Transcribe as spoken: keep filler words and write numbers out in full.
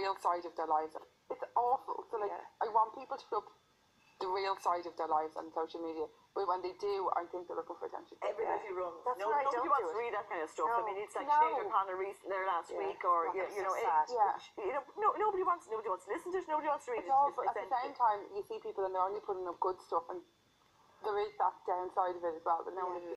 real side of their lives. It's awful. So like, yeah. I want people to put up the real side of their lives on social media. But when they do, I think they're looking for attention. Everybody yeah. runs. That's no, right. Nobody Don't wants do to read that kind of stuff. No. I mean, it's like no. Sinead O'Connor there last yeah. week, or yeah, you, you know, so it, yeah. you know, no, nobody wants, nobody wants to listen to it. Nobody wants to read it's it. Awful. It's, At the same time, you see people and they're only putting up good stuff, and there is that downside of it as well. But no yeah. one is